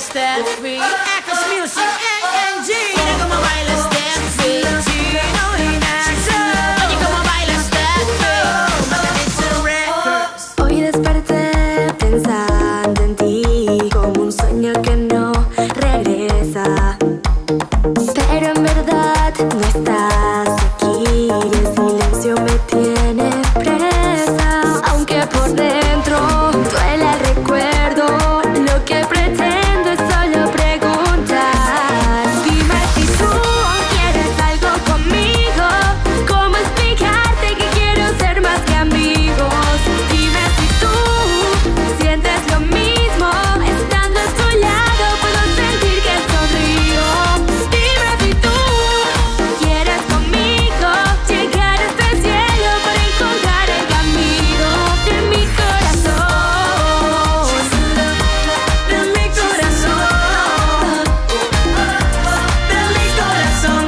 step free. Echoes Music, ANG. Mira cómo baila step free. Chino y Nacho. Oye, cómo baila step free. Maldita Records. Hoy desperté pensando en ti, como un sueño que no regresa. Pero en verdad no estás aquí y el silencio me tiene presa. Aunque por dentro duele el recuerdo, lo que pretendo es solo preguntar. Dime si tú quieres algo conmigo, cómo explicarte que quiero ser más que amigos. Dime si tú sientes lo mismo, estando a tu lado puedo sentir que sonrío. Dime si tú quieres conmigo llegar hasta el cielo para encontrar el camino de mi corazón. De mi corazón. De mi corazón.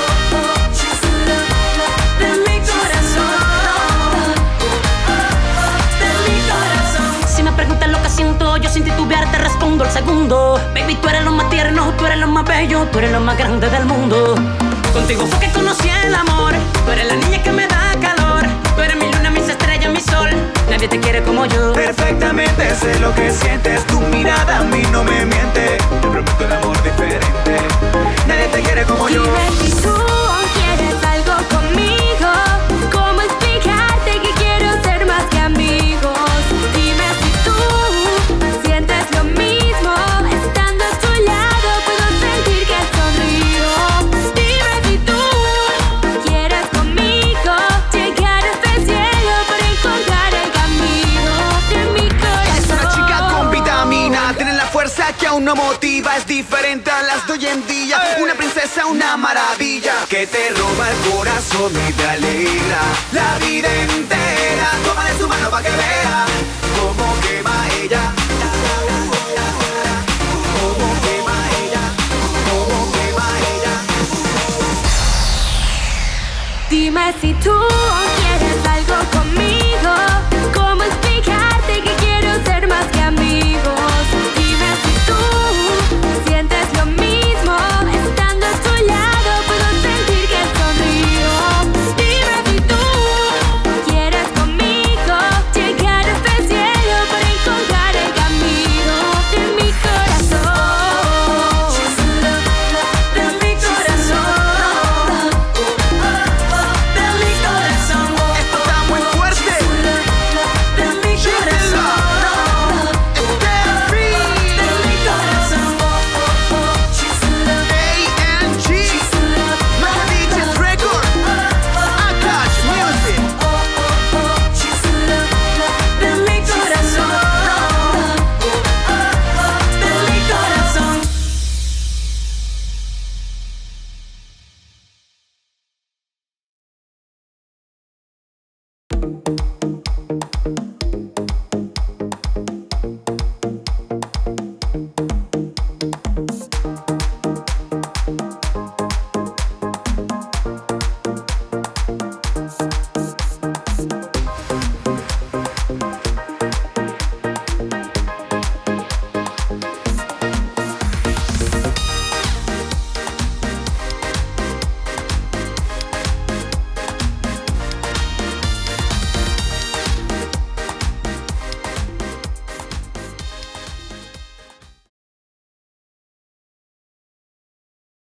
De mi corazón. De mi corazón. Si me preguntas lo que siento, yo sin titubear te respondo al segundo. Baby, tú eres lo más tierno, tú eres lo más bello, tú eres lo más grande del mundo. Contigo fue que conocí el amor, tú eres la niña que me da calor. Tú eres mi luna, mis estrellas, mi sol, nadie te quiere como yo. Perfectamente sé lo que sientes, tu mirada a mí no me miente. Te prometo un amor diferente, nadie te quiere como yo. Dime si tú quieres algo conmigo, cómo explicarte que quiero ser más que amigos. Dime si tú sientes lo mismo, estando a tu lado puedo sentir que sonrío. Dime si tú quieres conmigo llegar hasta el cielo para encontrar el camino de mi corazón. Es una chica con vitamina, tiene la fuerza que aún no motiva. Es diferente a las de hoy en día, una princesa, una maravilla, que te roba el corazón y te alegra la vida entera. Tómale su mano pa' que vea cómo quema ella. Cómo quema ella, cómo quema ella. Dime si tú